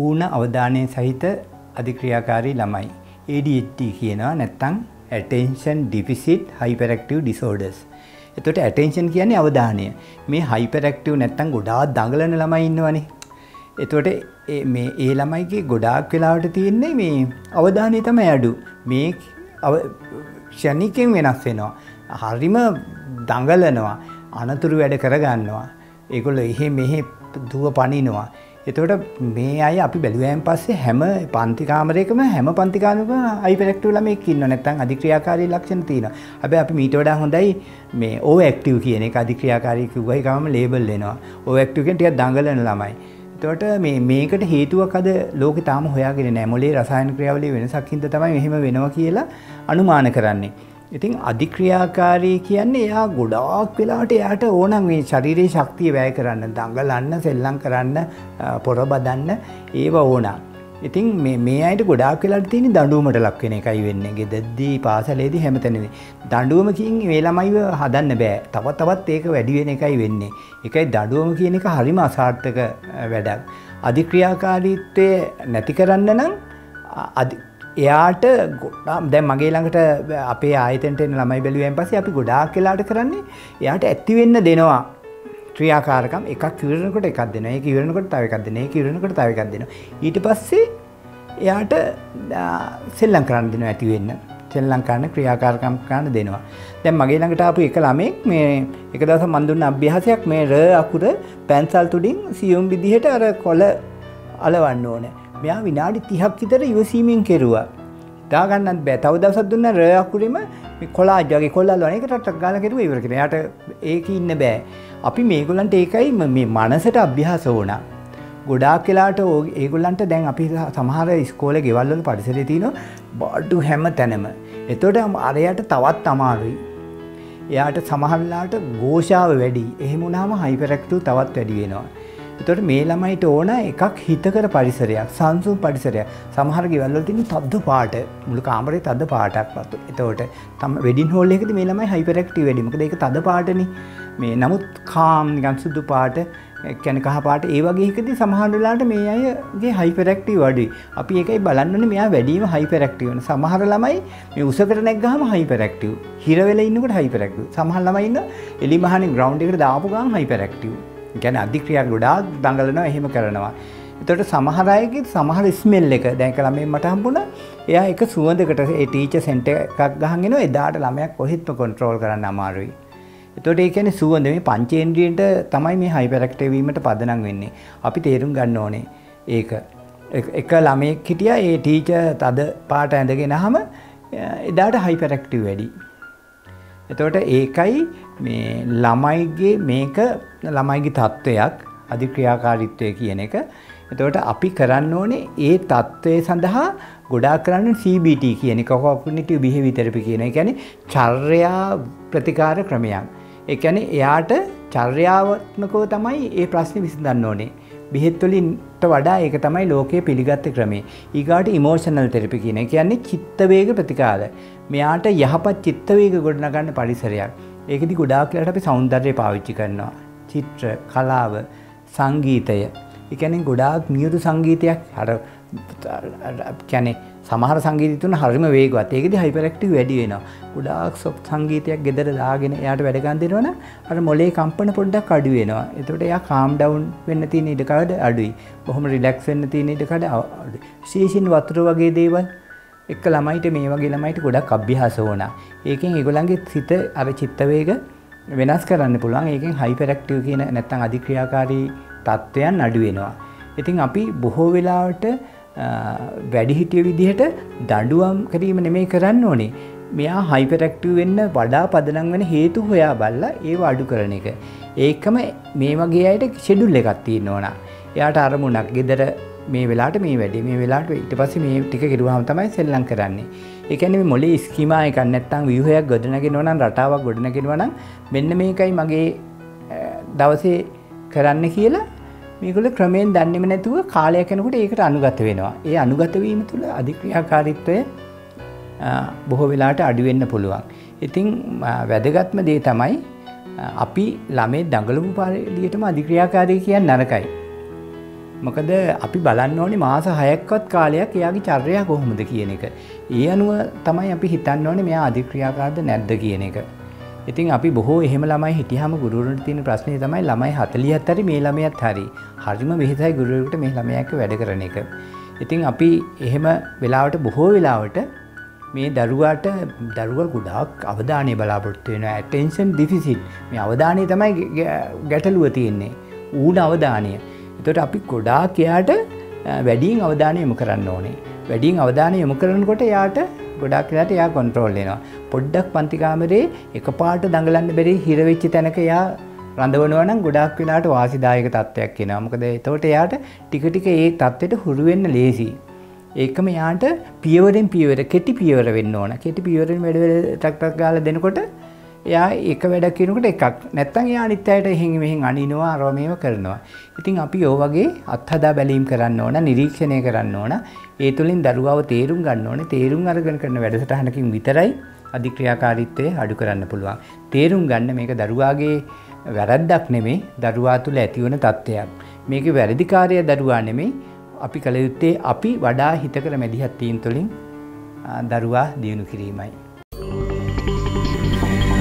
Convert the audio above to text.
ඌන අවධානය සහිත අධික්‍රියාකාරී ළමයි. ADHD කියනවා නැත්නම් attention deficit hyperactive disorders. එතකොට attention කියන්නේ අවධානය. මේ hyperactive නැත්නම් ගොඩාක් දඟලන ළමයි ඉන්නවනේ. එතකොට මේ ඒ ළමයිගේ ගොඩාක් වෙලාවට තියෙන්නේ මේ අවධානය තමයි අඩු. මේ ක්ෂණිකෙන් වෙනස් වෙනවා. හරිම දඟලනවා. අනතුරු වැඩ කරගන්නවා. ඒගොල්ලෝ එහෙ මෙහෙ දුව පනිනවා. එතකොට මේ අය අපි බැලුවයින් පස්සේ හැම පන්ති කාමරයකම හැම පන්ති කාමරයකම hyperactive ළමෙක් ඉන්නවා නැත්නම් අධික්‍රියාකාරී ලක්ෂණ තියෙනවා. හැබැයි අපි මීට වඩා හොඳයි මේ overactive කියන එක අධික්‍රියාකාරී කිව්වයි ගාම ලේබල් වෙනවා. overactive කියන්නේ ටිකක් දඟලන ළමයි. එතකොට මේකට හේතුවක් අද ලෝකේ තාම හොයාගෙන නැහැ. මොලේ රසායන ක්‍රියාවලිය වෙනසක් හින්දා තමයි මෙහෙම වෙනවා කියලා අනුමාන කරන්නේ. ඉතින් අධික්‍රියාකාරී කියන්නේ එයා ගොඩාක් වෙලාවට එයාට ඕනම් මේ ශරීරයේ ශක්තිය වැය කරන්න, දඟලන්න, සෙල්ලම් කරන්න, පොර බදන්න ඒව ඕන. ඉතින් මේ අයට ගොඩාක් වෙලාවට තියෙන දඬුවමට ලක් වෙන එකයි වෙන්නේ. ගෙදරදී පාසලේදී හැමතැනදී දඬුවමකින් මේ ළමයිව හදන්න බෑ. තවත් ඒක වැඩි වෙන එකයි වෙන්නේ. ඒකයි දඬුවම කියන එක හරිම අසාර්ථක වැඩක්. අධික්‍රියාකාරීත්වය නැති කරන්න නම් එයාට දැන් මගේ ළඟට අපේ ආයතනට එන ළමයි බැලුවෙන් පස්සේ අපි ගොඩාක් වෙලාට කරන්නේ එයාට ඇති වෙන්න දෙනවා ක්‍රියාකාරකම් එකක් ඉවරනකොට එකක් දෙනවා ඒක ඉවරනකොට තව එකක් දෙනවා ඒක ඉවරනකොට තව එකක් දෙනවා ඊට පස්සේ එයාට සෙල්ලම් කරන්න දෙනවා ඇති වෙන්න සෙල්ලම් කරන ක්‍රියාකාරකම් කරන්න දෙනවා දැන් මගේ ළඟට ආපු එක ළමෙක් මේ එක දවසක් මම දුන්න අභ්‍යාසයක් මේ ර අකුර පැන්සල් තුඩින් සියුම් විදිහට අර කොළ අලවන්න ඕනේ මෙයා විනාඩි 30ක් විතර ඉවසීමෙන් කෙරුවා. හිතා ගන්නත් බෑ. තව දවසක් දුන්නා ර අකුරෙම මේ කොලාජ් වගේ කොල්ලල් වන එකට ටක් ගාලා කෙරුවා ඉවර කෙනා. එයාට ඒකේ ඉන්න බෑ. අපි මේගොල්ලන්ට ඒකයි මේ මනසට අභ්‍යාස ඕන. ගොඩාක් වෙලාට ඒගොල්ලන්ට දැන් අපි සමහර ඉස්කෝලේ ගෙවල් වල පරිසරයේ තියෙන බඩු හැම තැනම. එතකොට අරයට තවත් අමාරුයි. එයාට සමහර වෙලාවට ഘോഷාව වැඩි. එහෙම වුණාම hyperactive තවත් වැඩි වෙනවා. එතකොට මේ ළමයිට ඕන එකක් හිතකර පරිසරයක් සංසුන් පරිසරයක් සමහර ගෙවල් වල තියෙන තද්ද පාට මුළු කාමරේ තද්ද පාටක් වතු. එතකොට තම වෙඩින් හෝල් එකකදී මේ ළමයි hyperactive වැඩි. මොකද ඒක තද පාටනේ. මේ නමුත් කාම් නිකන් සුදු පාට කියන්නේ කහ පාට ඒ වගේ එකදී සමහර වෙලාවට මේ අයගේ hyperactive වැඩි. අපි ඒකයි බලන්න ඕනේ මෙයා වැඩිම hyperactive වෙන. සමහර ළමයි මේ උසකට නැග්ගාම hyperactive. හිර වෙලා ඉන්නකොට hyperactive. සමහර ළමයි ඉන්න එලි මහනේ ground එකට දාපු ගමන් hyperactive. කියන්නේ අධික්‍රියා ගොඩාක් දඟලනවා එහෙම කරනවා. එතකොට සමහර අයගේ සමහර ස්මෙල් එක දැන් එක ළමෙක් මට හම්බුණා. එයා එක සුවඳකට ඒ ටීචර් සෙන්ටර් එකක් ගහන් එනවා. එදාට ළමයා කොහෙත්ම කන්ට්‍රෝල් කරන්න අමාරුයි. එතකොට ඒ කියන්නේ සුවඳ මේ පංචේන්ද්‍රියට තමයි මේ hyperactive වීමට පදනම් වෙන්නේ. අපි තේරුම් ගන්න ඕනේ ඒක. එක ළමෙක් හිටියා ඒ ටීචර් තද පාට ඇඳගෙනහම එදාට hyperactive වැඩි. එතකොට ඒකයි මේ ළමයිගේ මේක ළමයිගේ තත්වයක් අධික්‍රියාකාරීත්වය කියන එක. එතකොට අපි කරන්න ඕනේ ඒ තත්වය සඳහා ගොඩාක් කරන්නේ CBT කියන එක cognitive behavior therapy කියන එක. ඒ කියන්නේ චර්යා ප්‍රතිකාර ක්‍රමයක්. ඒ කියන්නේ එයාට චර්යාත්මකව තමයි මේ ප්‍රශ්නේ විසඳන්න ඕනේ. බෙහෙත් වලින්ට වඩා ඒක තමයි ලෝකයේ පිළිගත් ක්‍රමය. ඊගාට ඉමෝෂනල් තෙරපි කියන එක කියන්නේ චිත්ත වේග ප්‍රතිකාර. මෙයාට යහපත් චිත්ත වේග ගොඩනගන්න පරිසරයක්. ඒකෙදි ගොඩාක් වෙලාවට අපි සෞන්දර්යය පාවිච්චි කරනවා. චිත්‍ර, කලාව, සංගීතය. ඒ කියන්නේ ගොඩාක් මියුරු සංගීතයක් අර කියන්නේ සමහර සංගීත තුන හරිම වේගවත්. ඒකෙදි hyperactive වැඩි වෙනවා. ගොඩාක් soft සංගීතයක් ගෙදර දාගෙන එයාට වැඩ ගන්න දෙනවනම් අර මොලේ කම්පන පොඩ්ඩක් අඩු වෙනවා. එතකොට එයා calm down වෙන්න තියෙන ඉඩකඩ අඩුයි. බොහොම relax වෙන්න තියෙන ඉඩකඩ අඩුයි. විශේෂයෙන් වතුර වගේ දේවල් එක්ක ළමයිට මේ වගේ ළමයිට ගොඩක් අභ්‍යාස ඕන. ඒකෙන් ඒගොල්ලන්ගේ සිත අර චිත්ත වේග වෙනස් කරන්න පුළුවන්. ඒකෙන් hyperactive කියන නැත්නම් අධික්‍රියාකාරී තත්ත්වයන් අඩු වෙනවා. ඉතින් අපි බොහෝ වෙලාවට වැඩිහිටිය විදිහට දඬුවම් කිරීම නෙමෙයි කරන්න ඕනේ. මෙයා hyperactive වෙන්න වඩා පදනම් වෙන හේතු හොයා බලලා ඒව අඩු කරන එක. ඒකම මේ වගේ අයට ෂෙඩියුල් එකක් තියෙන්න ඕන. එයාට අරමුණක් ගෙදර මේ වෙලාවට මේ වැඩේ මේ වෙලාවට ඊට පස්සේ මේ ටික කෙරුවාම තමයි සෙල්ලම් කරන්නේ. ඒ කියන්නේ මේ මොලේ ස්කීමා එකක් නැත්නම් ව්‍යුහයක් ගොඩනගෙනවා නම් රටාවක් ගොඩනගෙනවා නම් මෙන්න මේකයි මගේ දවසේ කරන්න කියලා මේගොල්ලෝ ක්‍රමයෙන් දන්නේම නැතුව කාලයක් යනකොට ඒකට අනුගත වෙනවා. ඒ අනුගත වීම තුළ අධික්‍රියාකාරීත්වය බොහෝ වෙලාවට අඩු වෙන්න පුළුවන්. ඉතින් වැදගත්ම දේ තමයි අපි ළමේ දඟලපු පරිදියටම අධික්‍රියාකාරී කියන්නේ නරකයි. මොකද අපි බලන්න ඕනේ මාස 6ක්වත් කාලයක් එයාගේ චර්යාව කොහොමද කියන එක. ඒ අනුව තමයි අපි හිතන්න ඕනේ මෙයා අධික්‍රියාකාරද නැද්ද කියන එක. ඉතින් අපි බොහෝ එහෙම ළමයි හිටියාම ගුරුවරුන්ට තියෙන ප්‍රශ්නේ තමයි ළමයි 40ත් හරි මේ ළමයාත් හරි. හරිම වෙහෙසයි ගුරුවරයෙකුට මේ ළමයා එක්ක වැඩ කරන එක. ඉතින් අපි එහෙම වෙලාවට බොහෝ වෙලාවට මේ දරුවා ගොඩාක් අවධානය බලාපොරොත්තු වෙනවා. attention deficit. මේ අවධානය තමයි ගැටලුව තියෙන්නේ. ඌණ අවධානය. එතකොට අපි ගොඩාක් එයාට වැඩියෙන් අවධානය යොමු කරන්න ඕනේ. වැඩියෙන් අවධානය යොමු කරනකොට එයාට ගොඩාක් වෙලාට එයා කන්ට්‍රෝල් වෙනවා. පොඩ්ඩක් පන්ති කාමරේ එකපාරට දඟලන්න බැරි හිර වෙච්ච තැනක එයා රඳවනවා නම් ගොඩාක් වෙලාට වාසිදායක තත්ත්වයක් එනවා. මොකද එතකොට එයාට ටික ටික ඒ තත්ත්වෙට හුරු වෙන්න ලේසි. ඒකම එයාට පියවරෙන් පියවර කෙටි පියවර වෙන්න ඕන. කෙටි පියවරෙන් වැඩ ටක් ගාලා දෙනකොට එයා එක වැඩක් කරනකොට එකක්. නැත්තම් එයා අනිත් අයට එහෙන් මෙහෙන් අනිනවා අරව මේව කරනවා. ඉතින් අපි ඔය වගේ අත්හදා බැලීම් කරන්න ඕන, නිරීක්ෂණය කරන්න ඕන. ඒ තුලින් දරුවව තේරුම් ගන්න ඕනේ. තේරුම් අරගෙන කරන වැඩසටහනකින් විතරයි අධික්‍රියාකාරීත්වය අඩු කරන්න පුළුවන්. තේරුම් ගන්න මේක දරුවාගේ වැරද්දක් නෙමෙයි, දරුවා තුළ ඇතිවන තත්ත්වයක්. මේකේ වැරදිකාරය දරුවා නෙමෙයි. අපි කල යුත්තේ අපි වඩා හිතකර මැදිහත් වීම තුළින් දරුවා දියුණු කිරීමයි.